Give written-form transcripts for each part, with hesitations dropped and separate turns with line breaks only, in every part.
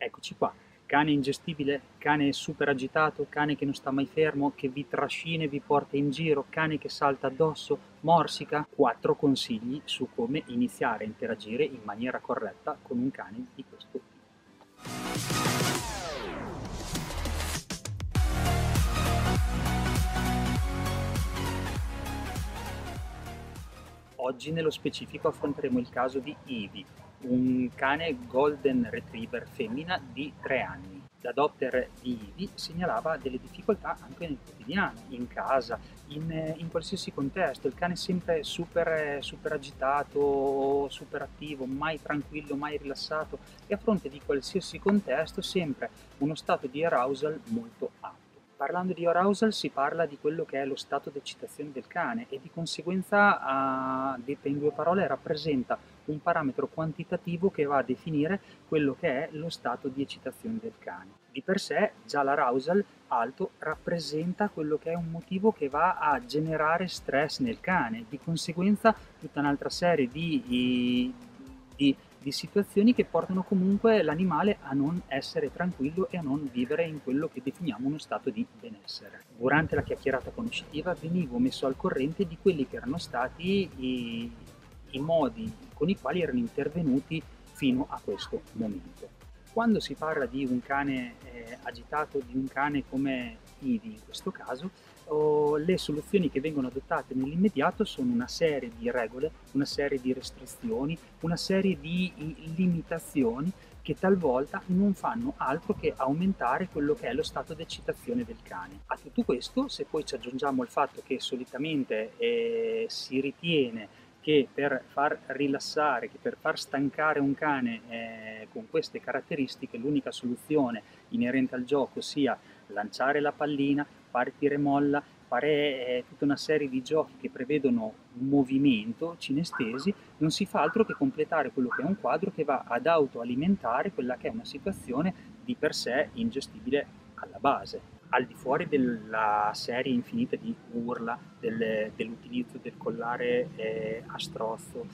Eccoci qua, cane ingestibile, cane super agitato, cane che non sta mai fermo, che vi trascina e vi porta in giro, cane che salta addosso, morsica. 4 consigli su come iniziare a interagire in maniera corretta con un cane di questo tipo. Oggi nello specifico affronteremo il caso di Ivy, un cane Golden Retriever femmina di 3 anni. L'adopter di Ivy segnalava delle difficoltà anche nel quotidiano, in casa, in qualsiasi contesto. Il cane è sempre super agitato, super attivo, mai tranquillo, mai rilassato e a fronte di qualsiasi contesto sempre uno stato di arousal molto alto. Parlando di arousal si parla di quello che è lo stato di eccitazione del cane e di conseguenza, detta in 2 parole, rappresenta un parametro quantitativo che va a definire quello che è lo stato di eccitazione del cane. Di per sé già l'arousal alto rappresenta quello che è un motivo che va a generare stress nel cane, di conseguenza tutta un'altra serie di situazioni che portano comunque l'animale a non essere tranquillo e a non vivere in quello che definiamo uno stato di benessere. Durante la chiacchierata conoscitiva venivo messo al corrente di quelli che erano stati i modi con i quali erano intervenuti fino a questo momento. Quando si parla di un cane agitato, di un cane come Ivy in questo caso, le soluzioni che vengono adottate nell'immediato sono una serie di regole, una serie di restrizioni, una serie di limitazioni che talvolta non fanno altro che aumentare quello che è lo stato di eccitazione del cane. A tutto questo, se poi ci aggiungiamo il fatto che solitamente si ritiene che per far rilassare, che per far stancare un cane con queste caratteristiche, l'unica soluzione inerente al gioco sia lanciare la pallina, fare tira e molla, fare tutta una serie di giochi che prevedono movimento, cinestesi, non si fa altro che completare quello che è un quadro che va ad autoalimentare quella che è una situazione di per sé ingestibile alla base. Al di fuori della serie infinita di urla, dell'utilizzo del collare a strozzo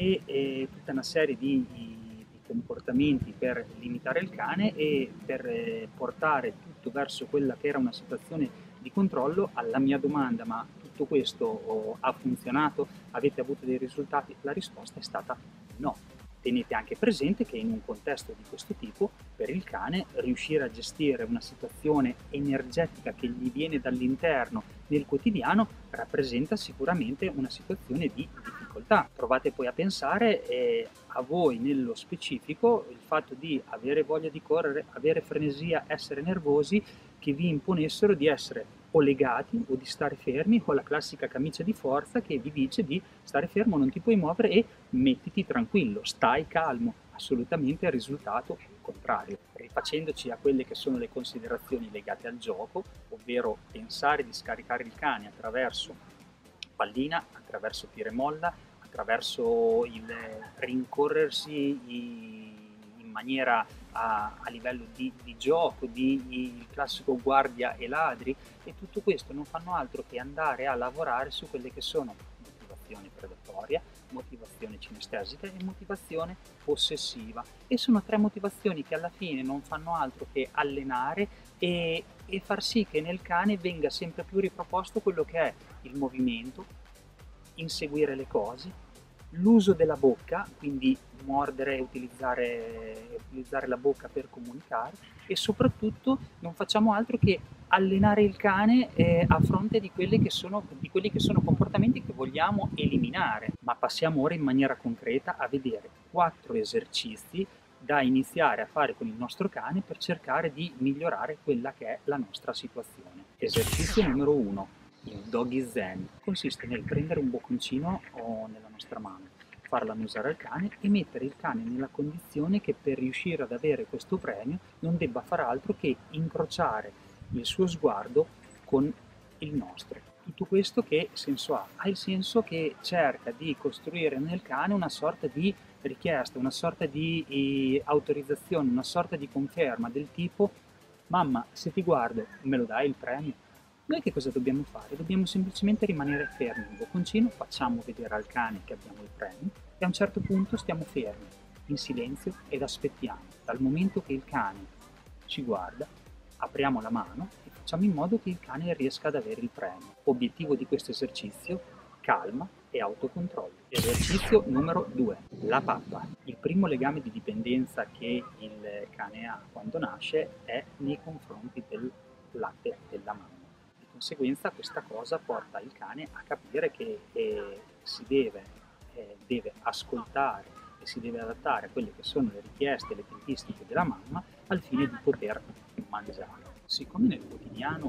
e tutta una serie di comportamenti per limitare il cane e per portare tutto verso quella che era una situazione di controllo, alla mia domanda ma tutto questo ha funzionato? Avete avuto dei risultati? La risposta è stata no. Tenete anche presente che in un contesto di questo tipo, per il cane, riuscire a gestire una situazione energetica che gli viene dall'interno nel quotidiano rappresenta sicuramente una situazione di difficoltà. Provate poi a pensare a voi nello specifico il fatto di avere voglia di correre, avere frenesia, essere nervosi, che vi imponessero di essere o legati o di stare fermi o la classica camicia di forza che vi dice di stare fermo, non ti puoi muovere e mettiti tranquillo, stai calmo, assolutamente il risultato contrario. Rifacendoci a quelle che sono le considerazioni legate al gioco, ovvero pensare di scaricare il cane attraverso pallina, attraverso tira e molla, attraverso il rincorrersi in maniera a livello di gioco, il classico guardia e ladri, e tutto questo non fanno altro che andare a lavorare su quelle che sono motivazione predatoria, motivazione cinestesica e motivazione possessiva. E sono 3 motivazioni che alla fine non fanno altro che allenare e far sì che nel cane venga sempre più riproposto quello che è il movimento, inseguire le cose, l'uso della bocca, quindi mordere e utilizzare la bocca per comunicare, e soprattutto non facciamo altro che allenare il cane a fronte di quelli che sono comportamenti che vogliamo eliminare. Ma passiamo ora in maniera concreta a vedere 4 esercizi da iniziare a fare con il nostro cane per cercare di migliorare quella che è la nostra situazione. Esercizio numero 1, il doggy zen. Consiste nel prendere un bocconcino nella nostra mano, farlo annusare al cane e mettere il cane nella condizione che per riuscire ad avere questo premio non debba far altro che incrociare il suo sguardo con il nostro. Tutto questo che senso ha? Ha il senso che cerca di costruire nel cane una sorta di richiesta, una sorta di autorizzazione, una sorta di conferma del tipo: mamma, se ti guardo, me lo dai il premio? Noi che cosa dobbiamo fare? Dobbiamo semplicemente rimanere fermi, un bocconcino, facciamo vedere al cane che abbiamo il premio e a un certo punto stiamo fermi. in silenzio ed aspettiamo. Dal momento che il cane ci guarda, apriamo la mano e facciamo in modo che il cane riesca ad avere il premio. Obiettivo di questo esercizio: calma e autocontrollo. Esercizio numero 2. La pappa. Il primo legame di dipendenza che il cane ha quando nasce è nei confronti del latte della mamma. Di conseguenza questa cosa porta il cane a capire che deve ascoltare e si deve adattare a quelle che sono le richieste e le tempistiche della mamma al fine di poter mangiare. Siccome nel quotidiano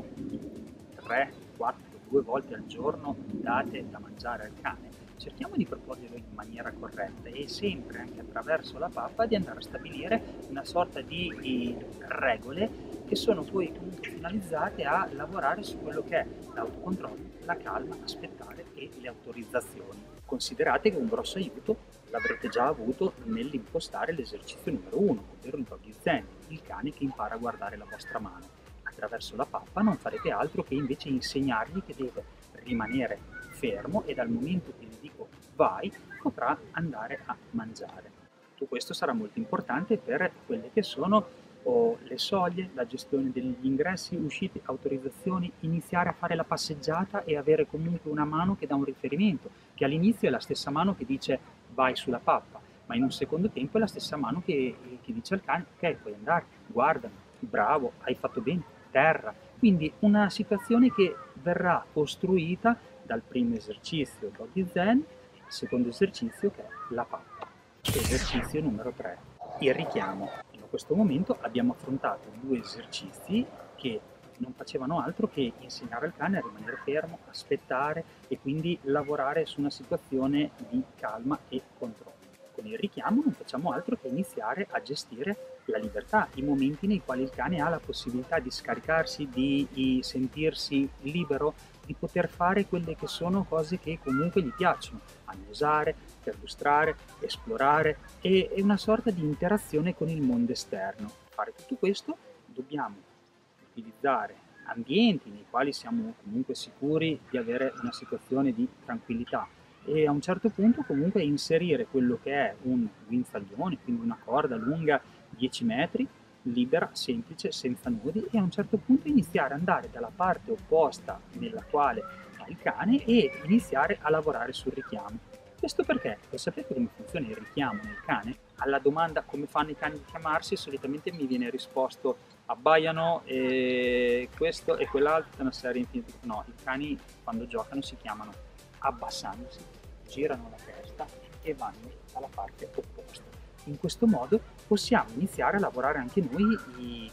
3, 4, 2 volte al giorno date da mangiare al cane, cerchiamo di proporglielo in maniera corretta e sempre anche attraverso la pappa di andare a stabilire una sorta di regole che sono poi comunque finalizzate a lavorare su quello che è l'autocontrollo, la calma, aspettare e le autorizzazioni. Considerate che un grosso aiuto l'avrete già avuto nell'impostare l'esercizio numero 1, ovvero il doggy zen, il cane che impara a guardare la vostra mano. Attraverso la pappa non farete altro che invece insegnargli che deve rimanere fermo e dal momento che gli dico vai potrà andare a mangiare. Tutto questo sarà molto importante per quelle che sono le soglie, la gestione degli ingressi, uscite, autorizzazioni, iniziare a fare la passeggiata e avere comunque una mano che dà un riferimento, che all'inizio è la stessa mano che dice vai sulla pappa, ma in un secondo tempo è la stessa mano che dice al cane ok, puoi andare, guardami, bravo, hai fatto bene, terra. Quindi una situazione che verrà costruita dal primo esercizio doggy zen, il secondo esercizio che è la pappa. Esercizio numero 3, il richiamo. In questo momento abbiamo affrontato 2 esercizi che non facevano altro che insegnare al cane a rimanere fermo, aspettare e quindi lavorare su una situazione di calma e controllo. Con il richiamo non facciamo altro che iniziare a gestire la libertà, i momenti nei quali il cane ha la possibilità di scaricarsi, di sentirsi libero, di poter fare quelle che sono cose che comunque gli piacciono, annusare, perlustrare, esplorare e una sorta di interazione con il mondo esterno. Per fare tutto questo dobbiamo utilizzare ambienti nei quali siamo comunque sicuri di avere una situazione di tranquillità e a un certo punto comunque inserire quello che è un guinzaglione, quindi una corda lunga 10 metri, libera, semplice, senza nodi e a un certo punto iniziare ad andare dalla parte opposta nella quale è il cane e iniziare a lavorare sul richiamo. Questo perché? Lo sapete come funziona il richiamo nel cane? Alla domanda come fanno i cani a chiamarsi solitamente mi viene risposto abbaiano e questo e quell'altro, una serie infinita. No, i cani quando giocano si chiamano abbassandosi, girano la testa e vanno dalla parte opposta. In questo modo possiamo iniziare a lavorare anche noi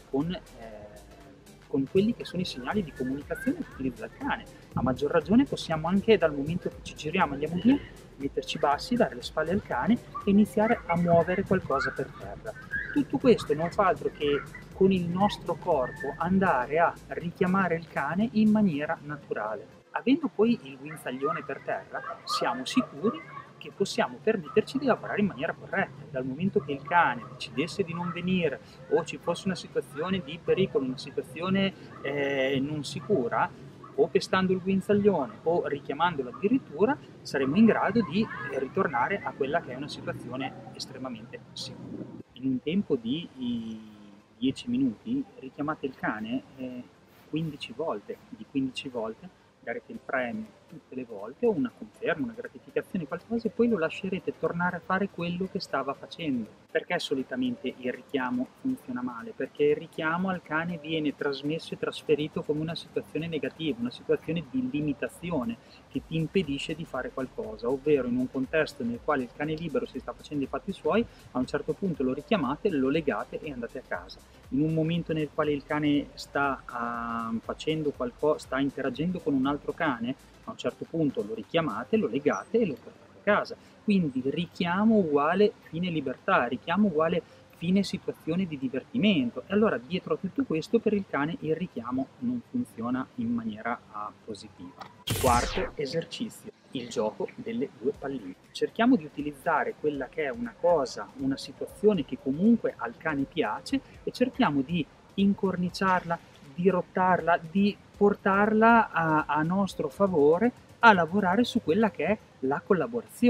con quelli che sono i segnali di comunicazione che utilizza il cane. A maggior ragione possiamo anche dal momento che ci giriamo, andiamo via, metterci bassi, dare le spalle al cane e iniziare a muovere qualcosa per terra. Tutto questo non fa altro che con il nostro corpo andare a richiamare il cane in maniera naturale. Avendo poi il guinzaglione per terra, siamo sicuri che possiamo permetterci di lavorare in maniera corretta. Dal momento che il cane decidesse di non venire o ci fosse una situazione di pericolo, una situazione non sicura, o pestando il guinzaglione o richiamandolo addirittura, saremo in grado di ritornare a quella che è una situazione estremamente sicura. In un tempo di 10 minuti richiamate il cane 15 volte, di 15 volte darete il premio tutte le volte o una conferma, una gratificazione, qualcosa e poi lo lascerete tornare a fare quello che stava facendo. Perché solitamente il richiamo funziona male? Perché il richiamo al cane viene trasmesso e trasferito come una situazione negativa, una situazione di limitazione che ti impedisce di fare qualcosa, ovvero in un contesto nel quale il cane libero si sta facendo i fatti suoi, a un certo punto lo richiamate, lo legate e andate a casa. In un momento nel quale il cane sta facendo qualcosa, sta interagendo con un altro cane, a un certo punto lo richiamate, lo legate e lo portate a casa. Quindi richiamo uguale fine libertà, richiamo uguale fine situazione di divertimento. E allora dietro a tutto questo per il cane il richiamo non funziona in maniera positiva. Quarto esercizio, il gioco delle 2 palline. Cerchiamo di utilizzare quella che è una cosa, una situazione che comunque al cane piace e cerchiamo di incorniciarla, dirottarla, di portarla a nostro favore a lavorare su quella che è la collaborazione.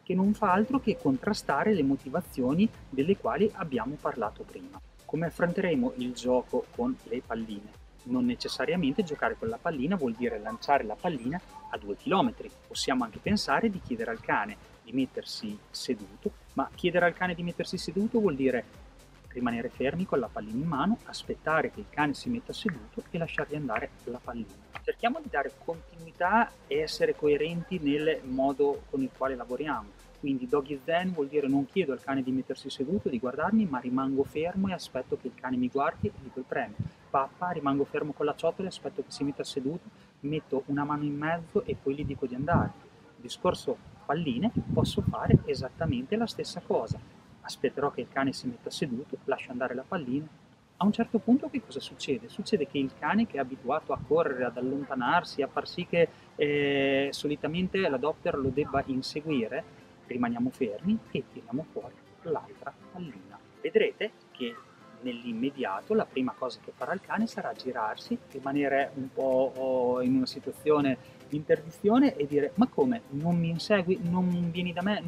che non fa altro che contrastare le motivazioni delle quali abbiamo parlato prima. Come affronteremo il gioco con le palline? Non necessariamente giocare con la pallina vuol dire lanciare la pallina a 2 km. Possiamo anche pensare di chiedere al cane di mettersi seduto, ma chiedere al cane di mettersi seduto vuol dire rimanere fermi con la pallina in mano, aspettare che il cane si metta seduto e lasciargli andare la pallina. Cerchiamo di dare continuità e essere coerenti nel modo con il quale lavoriamo. Quindi doggy zen vuol dire non chiedo al cane di mettersi seduto, di guardarmi, ma rimango fermo e aspetto che il cane mi guardi e gli do il premio. Pappa, rimango fermo con la ciotola e aspetto che si metta seduto, metto una mano in mezzo e poi gli dico di andare. Discorso palline, posso fare esattamente la stessa cosa. Aspetterò che il cane si metta seduto, lascio andare la pallina. A un certo punto che cosa succede? Succede che il cane, che è abituato a correre, ad allontanarsi, a far sì che solitamente l'adopter lo debba inseguire, rimaniamo fermi e tiriamo fuori l'altra pallina. Vedrete che nell'immediato la prima cosa che farà il cane sarà girarsi, rimanere un po' in una situazione di interdizione e dire: ma come? Non mi insegui? Non vieni da me?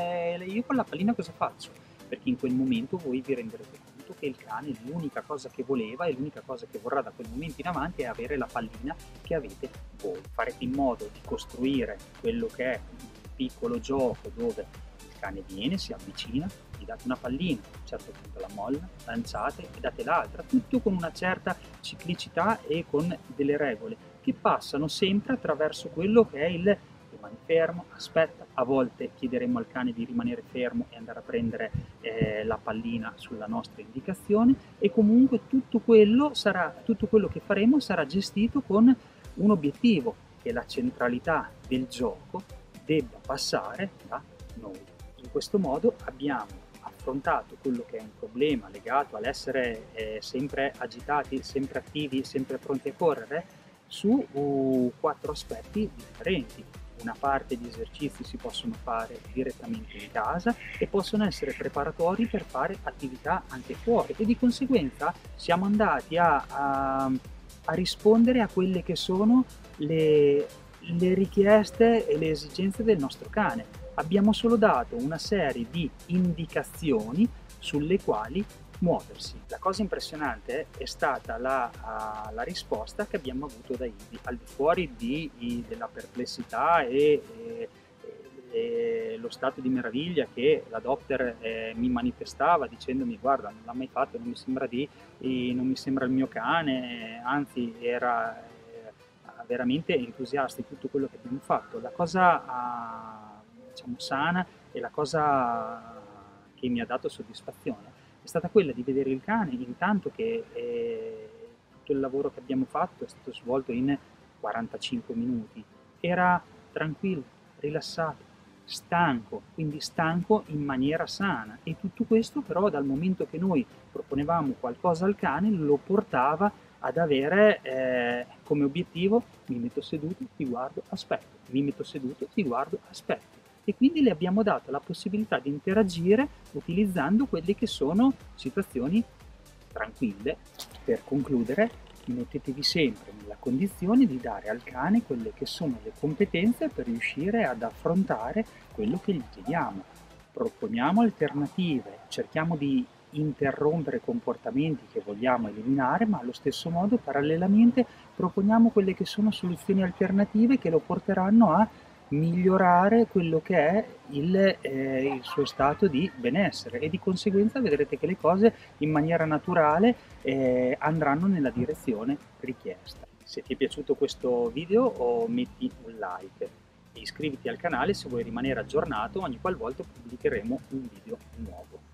Io con la pallina cosa faccio? Perché in quel momento voi vi renderete conto che il cane l'unica cosa che voleva e l'unica cosa che vorrà da quel momento in avanti è avere la pallina che avete voi. Farete in modo di costruire quello che è un piccolo gioco dove il cane viene, si avvicina, gli date una pallina, a un certo punto la molla, lanciate e date l'altra, tutto con una certa ciclicità e con delle regole che passano sempre attraverso quello che è il rimani fermo, aspetta, a volte chiederemo al cane di rimanere fermo e andare a prendere la pallina sulla nostra indicazione, e comunque tutto quello che faremo sarà gestito con un obiettivo, che la centralità del gioco debba passare da noi. In questo modo abbiamo affrontato quello che è un problema legato all'essere sempre agitati, sempre attivi, sempre pronti a correre, su 4 aspetti differenti. Una parte di esercizi si possono fare direttamente in casa e possono essere preparatori per fare attività anche fuori, e di conseguenza siamo andati a rispondere a quelle che sono le richieste e le esigenze del nostro cane. Abbiamo solo dato una serie di indicazioni sulle quali muoversi. La cosa impressionante è stata la risposta che abbiamo avuto da Ivy, al di fuori della perplessità e lo stato di meraviglia che l'adopter mi manifestava dicendomi: guarda, non l'ha mai fatto, non mi sembra il mio cane, anzi era veramente entusiasta di tutto quello che abbiamo fatto. La cosa diciamo sana e la cosa che mi ha dato soddisfazione è stata quella di vedere il cane, intanto che tutto il lavoro che abbiamo fatto è stato svolto in 45 minuti. Era tranquillo, rilassato, stanco, quindi stanco in maniera sana, e tutto questo però dal momento che noi proponevamo qualcosa al cane lo portava ad avere come obiettivo: mi metto seduto, ti guardo, aspetto, mi metto seduto, ti guardo, aspetto. E quindi le abbiamo dato la possibilità di interagire utilizzando quelle che sono situazioni tranquille. Per concludere, mettetevi sempre nella condizione di dare al cane quelle che sono le competenze per riuscire ad affrontare quello che gli chiediamo. Proponiamo alternative, cerchiamo di interrompere comportamenti che vogliamo eliminare, ma allo stesso modo parallelamente proponiamo quelle che sono soluzioni alternative che lo porteranno a migliorare quello che è il suo stato di benessere, e di conseguenza vedrete che le cose in maniera naturale andranno nella direzione richiesta. Se ti è piaciuto questo video metti un like e iscriviti al canale se vuoi rimanere aggiornato ogni qualvolta pubblicheremo un video nuovo.